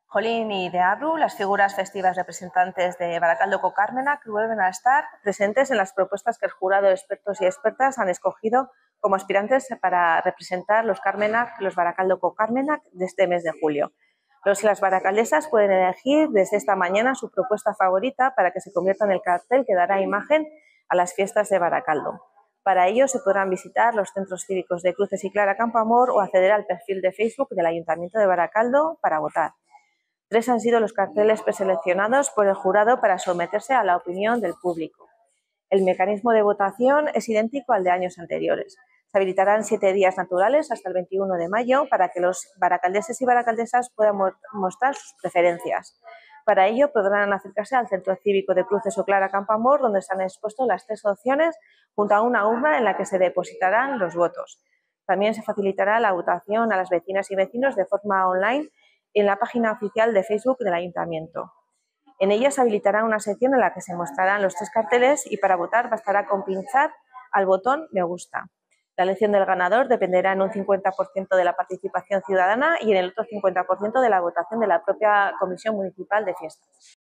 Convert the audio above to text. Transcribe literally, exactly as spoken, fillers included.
Jolín y Deabru, las figuras festivas representantes de Baracaldo Co Carmenac, vuelven a estar presentes en las propuestas que el jurado de expertos y expertas han escogido como aspirantes para representar los Carmenac, los Baracaldo Co Carmenac de este mes de julio. Los y las baracaldesas pueden elegir desde esta mañana su propuesta favorita para que se convierta en el cartel que dará imagen a las fiestas de Baracaldo. Para ello se podrán visitar los centros cívicos de Cruces y Clara Campoamor o acceder al perfil de Facebook del Ayuntamiento de Baracaldo para votar. Tres han sido los carteles preseleccionados por el jurado para someterse a la opinión del público. El mecanismo de votación es idéntico al de años anteriores. Se habilitarán siete días naturales hasta el veintiuno de mayo para que los baracaldeses y baracaldesas puedan mostrar sus preferencias. Para ello podrán acercarse al Centro Cívico de Cruces o Clara Campoamor, donde se han expuesto las tres opciones junto a una urna en la que se depositarán los votos. También se facilitará la votación a las vecinas y vecinos de forma online en la página oficial de Facebook del Ayuntamiento. En ella se habilitará una sección en la que se mostrarán los tres carteles y para votar bastará con pinchar al botón Me gusta. La elección del ganador dependerá en un cincuenta por ciento de la participación ciudadana y en el otro cincuenta por ciento de la votación de la propia Comisión Municipal de Fiestas.